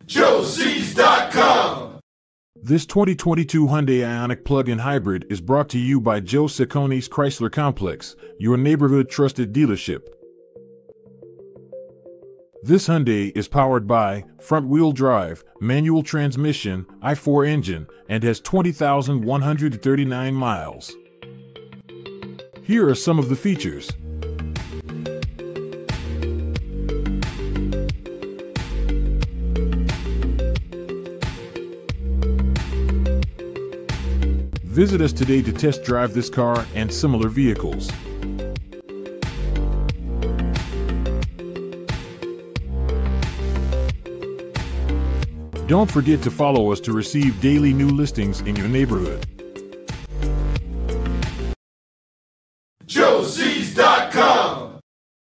JoeCecconi'sChryslerComplex. This 2022 Hyundai Ioniq Plug-In Hybrid is brought to you by JoeCecconi's Chrysler Complex, your neighborhood trusted dealership. This Hyundai is powered by front-wheel drive, manual transmission, i4 engine, and has 20,139 miles. Here are some of the features. Visit us today to test drive this car and similar vehicles. Don't forget to follow us to receive daily new listings in your neighborhood.